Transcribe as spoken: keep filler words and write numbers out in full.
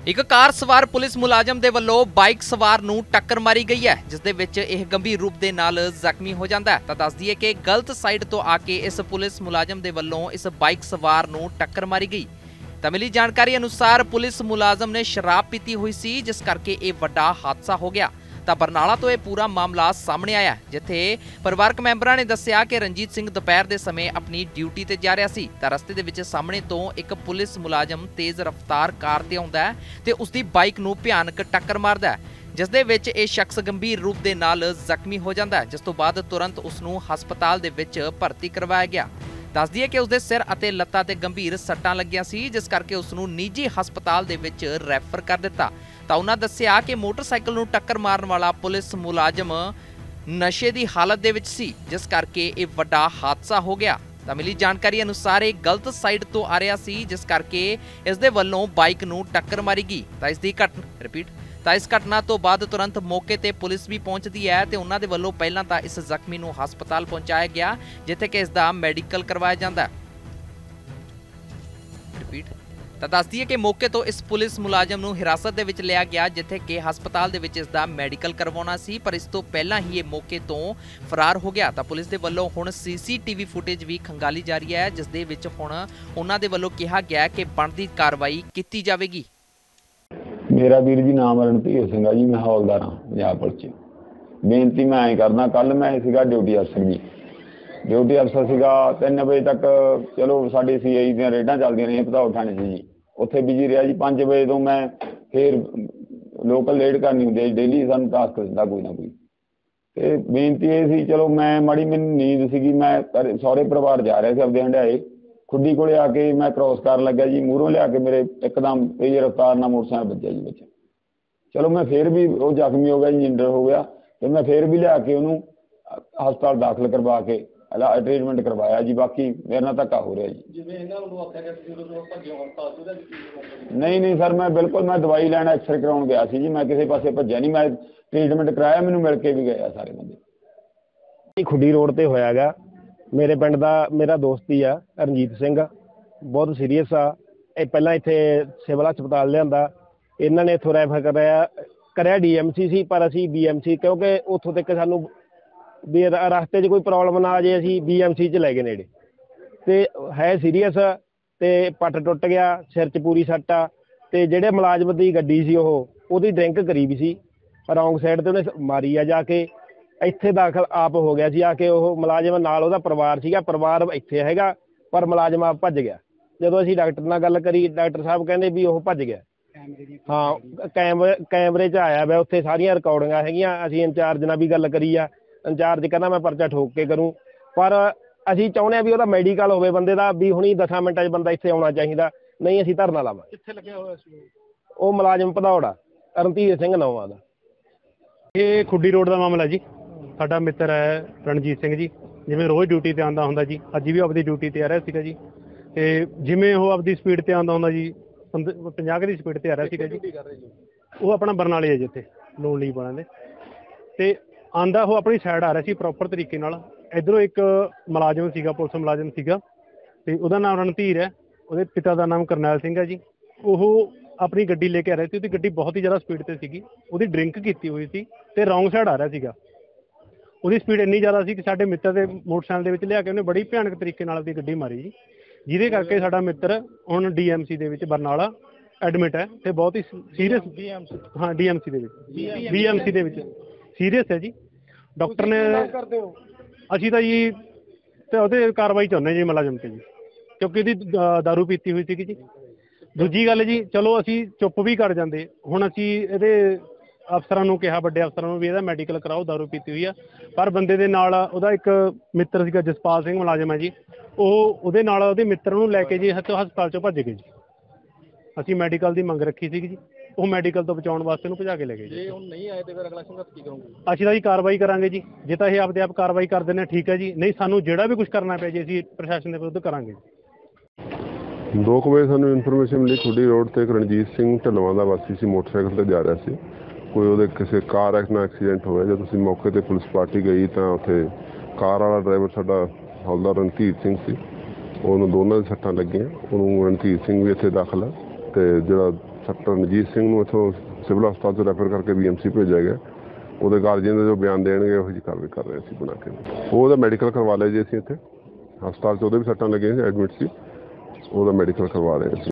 एक कार सवार पुलिस मुलाजम दे वल्लों बाइक सवार नूं टक्कर मारी गई है, जिस दे विच यह गंभीर रूप दे नाल जख्मी हो जाता है। तां दस दईए कि गलत साइड तो आके इस पुलिस मुलाजम दे वल्लों इस बाइक सवार नूं टक्कर मारी गई। तां मिली जानकारी अनुसार पुलिस मुलाजम ने शराब पीती हुई सी, जिस करके यह वड्डा हादसा हो गया। ਤਾਂ ਬਰਨਾਲਾ ਤੋਂ ਇਹ ਪੂਰਾ ਮਾਮਲਾ ਸਾਹਮਣੇ ਆਇਆ, ਜਿੱਥੇ ਪਰਿਵਾਰਕ ਮੈਂਬਰਾਂ ਨੇ ਦੱਸਿਆ ਕਿ ਰਣਜੀਤ ਸਿੰਘ ਦੁਪਹਿਰ ਦੇ ਸਮੇਂ ਆਪਣੀ ਡਿਊਟੀ ਤੇ ਜਾ ਰਿਹਾ ਸੀ ਤਾਂ ਰਸਤੇ ਦੇ ਵਿੱਚ ਸਾਹਮਣੇ ਤੋਂ ਇੱਕ ਪੁਲਿਸ ਮੁਲਾਜ਼ਮ ਤੇਜ਼ ਰਫ਼ਤਾਰ ਕਾਰ ਤੇ ਆਉਂਦਾ ਹੈ ਤੇ ਉਸ ਦੀ ਬਾਈਕ ਨੂੰ ਭਿਆਨਕ ਟੱਕਰ ਮਾਰਦਾ ਹੈ, ਜਿਸ ਦੇ ਵਿੱਚ ਇਹ ਸ਼ਖਸ ਗੰਭੀਰ ਰੂਪ ਦੇ ਨਾਲ ਜ਼ਖਮੀ ਹੋ ਜਾਂਦਾ ਹੈ, ਜਿਸ ਤੋਂ ਬਾਅਦ ਤੁਰੰਤ ਉਸ ਨੂੰ ਹਸਪਤਾਲ ਦੇ ਵਿੱਚ ਭਰਤੀ ਕਰਵਾਇਆ ਗਿਆ। ਦੱਸ ਦਈਏ ਕਿ ਉਸਦੇ ਸਿਰ ਅਤੇ ਲੱਤਾਂ ਤੇ ਗੰਭੀਰ ਸੱਟਾਂ ਲੱਗੀਆਂ ਸੀ, ਜਿਸ ਕਰਕੇ ਉਸ ਨੂੰ ਨਿੱਜੀ ਹਸਪਤਾਲ ਦੇ ਵਿੱਚ ਰੈਫਰ ਕਰ ਦਿੱਤਾ। ਤਾਂ ਉਹਨਾਂ ਦੱਸਿਆ ਕਿ ਮੋਟਰਸਾਈਕਲ ਨੂੰ ਟੱਕਰ ਮਾਰਨ ਵਾਲਾ ਪੁਲਿਸ ਮੁਲਾਜ਼ਮ ਨਸ਼ੇ ਦੀ ਹਾਲਤ ਦੇ ਵਿੱਚ ਸੀ, ਜਿਸ ਕਰਕੇ ਇਹ ਵੱਡਾ ਹਾਦਸਾ ਹੋ ਗਿਆ। ਤਾਂ ਮਿਲੀ ਜਾਣਕਾਰੀ ਅਨੁਸਾਰ ਇਹ ਗਲਤ ਸਾਈਡ ਤੋਂ ਆ ਰਿਹਾ ਸੀ, ਜਿਸ ਕਰਕੇ ਇਸ ਦੇ ਵੱਲੋਂ ਬਾਈਕ ਨੂੰ ਟੱਕਰ ਮਾਰੀ ਗਈ। ਤਾਂ ਇਸ ਦੀ ਘਟਨਾ ਰਿਪੀਟ ਤਾਂ ਇਸ ਘਟਨਾ ਤੋਂ ਬਾਅਦ ਤੁਰੰਤ ਮੌਕੇ ਤੇ ਪੁਲਿਸ ਵੀ ਪਹੁੰਚਦੀ ਹੈ ਤੇ ਉਹਨਾਂ ਦੇ ਵੱਲੋਂ ਪਹਿਲਾਂ ਤਾਂ ਇਸ ਜ਼ਖਮੀ ਨੂੰ ਹਸਪਤਾਲ ਪਹੁੰਚਾਇਆ ਗਿਆ, ਜਿੱਥੇ ਕਿ ਇਸ ਦਾ ਮੈਡੀਕਲ ਕਰਵਾਇਆ ਜਾਂਦਾ। ਰਿਪੀਟ ਤਾਂ ਦੱਸ ਦਈਏ ਕਿ ਮੌਕੇ ਤੋਂ ਇਸ ਪੁਲਿਸ ਮੁਲਾਜ਼ਮ ਨੂੰ ਹਿਰਾਸਤ ਦੇ ਵਿੱਚ ਲਿਆ ਗਿਆ, ਜਿੱਥੇ ਕਿ ਹਸਪਤਾਲ ਦੇ ਵਿੱਚ ਇਸ ਦਾ ਮੈਡੀਕਲ ਕਰਵਾਉਣਾ ਸੀ, ਪਰ ਇਸ ਤੋਂ ਪਹਿਲਾਂ ਹੀ ਇਹ ਮੌਕੇ ਤੋਂ ਫਰਾਰ ਹੋ ਗਿਆ। ਤਾਂ ਪੁਲਿਸ ਦੇ ਵੱਲੋਂ ਹੁਣ ਸੀਸੀਟੀਵੀ ਫੁਟੇਜ ਵੀ ਖੰਗਾਲੀ ਜਾ ਰਹੀ ਹੈ, ਜਿਸ ਦੇ ਵਿੱਚ ਹੁਣ ਉਹਨਾਂ ਦੇ ਵੱਲੋਂ ਕਿਹਾ ਗਿਆ ਕਿ ਬਣਦੀ ਕਾਰਵਾਈ ਕੀਤੀ ਜਾਵੇਗੀ। मेरा वीर जी नाम रणधीर सिंह जी, मैं हौलदार हाँ पंजाब पुलिस च। बेनती मैं ऐ करना, कल मैं सीगा ड्यूटी अफसर जी, ड्यूटी अफसर सीगा तीन बजे तक। चलो साडी सी आई दी रेडां चलदियां रहियां भदौड़ थाणे से जी, उत्थे बिजी रहा जी। पाँच बजे तो मैं फिर लोकल रेड करनी हुंदी है डेली, सानूं टास्क दिंदा कोई ना कोई। ते बेनती ये सी, चलो मैं माड़ी मैनूं नींद सीगी, मैं सहुरे परिवार जा रहा सी आपदे हंडाए खुड्डी कोले आके मैं क्रॉस कर लग्या जी, मूहरों लिया के मेरे एकदम तेज रफ्तार नाल मोटरसाइकिल बज्जिया जी बच्चा। चलो मैं फिर भी वो जख्मी हो गया जी, इंजर हो गया, तो मैं फिर भी लिया के उन्होंने हस्पताल दाखिल करवा के ट्रीटमेंट करवाया जी। बाकी मेरे नाल धक्का हो रहा जी। नहीं नहीं सर, मैं बिल्कुल मैं दवाई लैन एक्सरे कराउण गया सी जी, मैं किसी पासे भज्जिया नहीं, मैं ट्रीटमेंट कराया, मैनूं मिल के भी गए सारे बंदे। खुड्डी रोड ते होया गा, मेरे पिंड दा मेरा दोस्त ही आ रणजीत सिंह, बहुत सीरीयस आ। ਇਹ ਪਹਿਲਾਂ ਇੱਥੇ ਸਿਵਲ ਹਸਪਤਾਲ ਲਿਆਂਦਾ, ਇਹਨਾਂ ਨੇ ਇੱਥੋਂ ਰੈਫਰ ਕਰਾਇਆ ਕਰਿਆ ਡੀ ਐਮ ਸੀ ਸੀ, ਪਰ ਅਸੀਂ ਬੀ ਐਮ ਸੀ, ਕਿਉਂਕਿ ਉੱਥੋਂ ਤੱਕ ਸਾਨੂੰ ਵੀ ਰਸਤੇ 'ਚ ਕੋਈ ਪ੍ਰੋਬਲਮ ਨਾ ਆ ਜੇ, ਅਸੀਂ ਬੀ ਐਮ ਸੀ 'ਚ ਲੈ ਗਏ ਨੇੜੇ। ਤੇ ਹੈ ਸੀਰੀਅਸ, ਤੇ ਪੱਟ ਟੁੱਟ ਗਿਆ, ਸਿਰ 'ਚ ਪੂਰੀ ਸੱਟ ਆ। ਤੇ ਜਿਹੜੇ ਮੁਲਾਜ਼ਮ ਦੀ ਗੱਡੀ ਸੀ ਉਹ ਉਹਦੀ ਡਰਿੰਕ ਕਰੀ ਵੀ ਸੀ, ਰੌਂਗ ਸਾਈਡ ਤੇ ਉਹਨੇ ਮਾਰੀ ਆ ਜਾ ਕੇ। ਇੱਥੇ ਦਾਖਲ ਆਪ ਹੋ ਗਿਆ ਸੀ ਆ ਕੇ, ਉਹ ਮੁਲਾਜ਼ਮ ਨਾਲ ਉਹਦਾ ਪਰਿਵਾਰ ਸੀਗਾ, ਪਰਿਵਾਰ ਇੱਥੇ ਹੈਗਾ ਪਰ ਮੁਲਾਜ਼ਮ ਆਪ ਭੱਜ ਗਿਆ। ਜਦੋਂ ਅਸੀਂ ਡਾਕਟਰ ਨਾਲ ਗੱਲ ਕਰੀ, ਡਾਕਟਰ ਸਾਹਿਬ ਕਹਿੰਦੇ ਵੀ ਉਹ ਭੱਜ ਗਿਆ। ਹਾਂ, ਕੈਮਰੇ ਕੈਮਰੇ 'ਚ ਆਇਆ ਵਾ, ਉੱਥੇ ਸਾਰੀਆਂ ਰਿਕਾਰਡਿੰਗਾਂ ਹੈਗੀਆਂ। ਅਸੀਂ ਇੰਚਾਰਜ ਨਾਲ ਵੀ ਗੱਲ ਕਰੀ ਆ, ਇੰਚਾਰਜ ਕਹਿੰਦਾ ਮੈਂ ਪਰਚਾ ਠੋਕ ਕੇ ਕਰੂੰ, ਪਰ ਅਸੀਂ ਚਾਹੁੰਦੇ ਹਾਂ ਵੀ ਉਹਦਾ ਮੈਡੀਕਲ ਹੋਵੇ ਬੰਦੇ ਦਾ, ਵੀ ਹੁਣੀ ਦਸਾਂ ਮਿੰਟਾਂ 'ਚ ਬੰਦਾ ਇੱਥੇ ਆਉਣਾ ਚਾਹੀਦਾ, ਨਹੀਂ ਅਸੀਂ ਧਰਨਾ ਲਾਵਾਂਗੇ। ਕਿੱਥੇ ਲੱਗਿਆ ਹੋਇਆ ਸੀ ਉਹ ਮੁਲਾਜ਼ਮ ਭਦੌੜ ਆ, ਰਣਧੀਰ ਸਿੰਘ ਨਾਮ ਦਾ। ਇਹ ਖੁੱਡੀ ਰੋਡ ਦਾ ਮਾਮਲਾ ਜੀ। ਸਾਡਾ ਮਿੱਤਰ ਹੈ ਰਣਜੀਤ ਸਿੰਘ ਜੀ, ਜਿਵੇਂ ਰੋਜ਼ ਡਿਊਟੀ ਤੇ ਆਉਂਦਾ ਹੁੰਦਾ ਜੀ, ਅੱਜ ਵੀ ਆਪਦੀ ਡਿਊਟੀ ਤੇ ਆ ਰਿਹਾ ਸੀਗਾ ਜੀ। ਤੇ ਜਿਵੇਂ ਉਹ ਆਪਦੀ ਸਪੀਡ ਤੇ ਆਉਂਦਾ ਹੁੰਦਾ ਜੀ, ਪੰਜਾਹ ਦੀ ਸਪੀਡ ਤੇ ਆ ਰਿਹਾ ਸੀਗਾ ਜੀ। ਉਹ ਆਪਣਾ ਬਰਨਾਲੇ ਹੈ ਜੀ, ਉੱਥੇ ਲੋਨ ਲੀਵ ਵਾਲਿਆਂ ਦੇ। ਤੇ ਆਂਦਾ ਉਹ ਆਪਣੀ ਸਾਈਡ ਆ ਰਿਹਾ ਸੀ ਪ੍ਰੋਪਰ ਤਰੀਕੇ ਨਾਲ। ਇੱਧਰੋਂ ਇੱਕ ਮੁਲਾਜ਼ਮ ਸੀਗਾ, ਪੁਲਿਸ ਮੁਲਾਜ਼ਮ ਸੀਗਾ, ਤੇ ਉਹਦਾ ਨਾਮ ਰਣਧੀਰ ਹੈ, ਉਹਦੇ ਪਿਤਾ ਦਾ ਨਾਮ ਕਰਨੈਲ ਸਿੰਘ ਹੈ ਜੀ। ਉਹ ਆਪਣੀ ਗੱਡੀ ਲੈ ਕੇ ਆ ਰਿਹਾ ਸੀ, ਉਹਦੀ ਗੱਡੀ ਬਹੁਤ ਹੀ ਜ਼ਿਆਦਾ ਸਪੀਡ ਤੇ ਸੀਗੀ, ਉਹਦੀ ਡਰਿੰਕ ਕੀਤੀ ਹੋਈ ਸੀ ਤੇ ਰੌਂਗ ਸਾਈਡ ਆ ਰਿਹਾ ਸੀਗਾ। ਉਹਦੀ ਸਪੀਡ ਇੰਨੀ ਜ਼ਿਆਦਾ ਸੀ ਕਿ ਸਾਡੇ ਮਿੱਤਰ ਦੇ ਮੋਟਰਸਾਈਕਲ ਦੇ ਵਿੱਚ ਲਿਆ ਕੇ ਉਹਨੇ ਬੜੀ ਭਿਆਨਕ ਤਰੀਕੇ ਨਾਲ ਆਪਣੀ ਗੱਡੀ ਮਾਰੀ ਜੀ, ਜਿਹਦੇ ਕਰਕੇ ਸਾਡਾ ਮਿੱਤਰ ਹੁਣ ਡੀ ਐਮ ਸੀ ਦੇ ਵਿੱਚ ਬਰਨਾਲਾ ਐਡਮਿਟ ਹੈ ਤੇ ਬਹੁਤ ਹੀ ਸੀਰੀਅਸ। ਹਾਂ, ਡੀ ਐਮ ਸੀ ਦੇ ਵਿੱਚ ਬੀ ਐਮ ਸੀ ਦੇ ਵਿੱਚ ਸੀਰੀਅਸ ਹੈ ਜੀ। ਡਾਕਟਰ ਨੇ ਅਸੀਂ ਤਾਂ ਜੀ ਤੇ ਉਹਦੇ ਕਾਰਵਾਈ ਚਾਹੁੰਦੇ ਜੀ ਮੁਲਾਜ਼ਮ ਤੇ ਜੀ, ਕਿਉਂਕਿ ਉਹਦੀ ਦਾਰੂ ਪੀਤੀ ਹੋਈ ਸੀਗੀ ਜੀ। ਦੂਜੀ ਗੱਲ ਜੀ, ਚਲੋ ਅਸੀਂ ਚੁੱਪ ਵੀ ਕਰ ਜਾਂਦੇ, ਹੁਣ ਅਸੀਂ ਇਹਦੇ ਅਫਸਰਾਂ ਨੂੰ ਕਿਹਾ, ਵੱਡੇ ਅਫਸਰਾਂ ਨੂੰ, ਵੀ ਇਹਦਾ ਮੈਡੀਕਲ ਕਰਾਓ, ਦਾਰੂ ਪੀਤੀ ਹੋਈ ਆ। ਪਰ ਬੰਦੇ ਦੇ ਨਾਲ ਉਹਦਾ ਇੱਕ ਮਿੱਤਰ ਸੀਗਾ ਜਸਪਾਲ ਸਿੰਘ ਮੁਲਾਜ਼ਮ ਹੈ ਜੀ, ਉਹ ਉਹਦੇ ਨਾਲ ਉਹਦੇ ਮਿੱਤਰ ਨੂੰ ਲੈ ਕੇ ਜੀ ਹਸਪਤਾਲ 'ਚੋਂ ਭੱਜ ਗਏ ਜੀ। ਅਸੀਂ ਮੈਡੀਕਲ ਦੀ ਮੰਗ ਰੱਖੀ ਸੀਗੀ ਜੀ, ਉਹ ਮੈਡੀਕਲ ਤੋਂ ਬਚਾਉਣ ਵਾਸਤੇ ਉਹਨੂੰ ਭਜਾ ਕੇ ਲੈ ਗਏ ਜੀ। ਜੇ ਹੁਣ ਨਹੀਂ ਆਏ ਤੇ ਫਿਰ ਅਗਲਾ ਸੰਘਰਸ਼ ਕੀ ਕਰੋਗੇ? ਅਸੀਂ ਤਾਂ ਜੀ ਕਾਰਵਾਈ ਕਰਾਂਗੇ ਜੀ, ਜੇ ਤਾਂ ਇਹ ਆਪਦੇ ਆਪ ਕਾਰਵਾਈ ਕਰਦੇ ਨੇ ਠੀਕ ਹੈ ਜੀ, ਨਹੀਂ ਸਾਨੂੰ ਜਿਹੜਾ ਵੀ ਕੁਝ ਕਰਨਾ ਪਿਆ ਜੀ ਅਸੀਂ ਪ੍ਰਸ਼ਾਸਨ ਦੇ ਵਿਰੁੱਧ ਕਰਾਂਗੇ। ਦੋ ਕੁ ਵਜੇ ਸਾਨੂੰ ਇਨਫੋਰਮੇਸ਼ਨ ਮਿਲੀ, ਖੁੱਡੀ ਰੋਡ ਤੇ ਇੱਕ ਰਣਜੀਤ ਸਿੰਘ ਢੱਲਵਾਂ ਦਾ ਵਾਸੀ ਸੀ, ਮੋਟਰਸਾਈਕਲ ਤੇ ਜਾ ਰਿਹਾ ਸੀ, ਕੋਈ ਉਹਦੇ ਕਿਸੇ ਕਾਰ ਨਾਲ ਐਕਸੀਡੈਂਟ ਹੋਇਆ। ਜਦੋਂ ਅਸੀਂ ਮੌਕੇ ਤੇ ਪੁਲਿਸ ਪਾਰਟੀ ਗਈ ਤਾਂ ਉੱਥੇ ਕਾਰ ਵਾਲਾ ਡਰਾਈਵਰ ਸਾਡਾ ਹੌਲਦਾਰ ਰਣਧੀਰ ਸਿੰਘ ਸੀ, ਉਹਨੂੰ ਦੋਨਾਂ ਦੇ ਸੱਟਾਂ ਲੱਗੀਆਂ। ਉਹਨੂੰ ਰਣਧੀਰ ਸਿੰਘ ਵੀ ਇੱਥੇ ਦਾਖਲ ਹੈ ਤੇ ਜਿਹੜਾ ਸੈਕਟਰ ਰਣਜੀਤ ਸਿੰਘ ਨੂੰ ਇੱਥੋਂ ਸਿਵਲ ਹਸਪਤਾਲ ਤੋਂ ਰੈਫਰ ਕਰਕੇ ਬੀ ਐਮ ਸੀ ਭੇਜਿਆ ਗਿਆ। ਉਹਦੇ ਗਾਰਜੀਅਨ ਦੇ ਜੋ ਬਿਆਨ ਦੇਣਗੇ ਉਹੋ ਜਿਹੀ ਕਾਰਵਾਈ ਕਰ ਰਹੇ ਸੀ ਬਣਾ ਕੇ। ਉਹਦਾ ਮੈਡੀਕਲ ਕਰਵਾ ਲਿਆ ਜੀ ਅਸੀਂ ਇੱਥੇ ਹਸਪਤਾਲ 'ਚ, ਉਹਦੇ ਵੀ ਸੱਟਾਂ ਲੱਗੀਆਂ ਸੀ, ਐਡਮਿਟ ਸੀ, ਉਹਦਾ ਮੈਡੀਕਲ ਕਰਵਾ ਰਹੇ ਸੀ।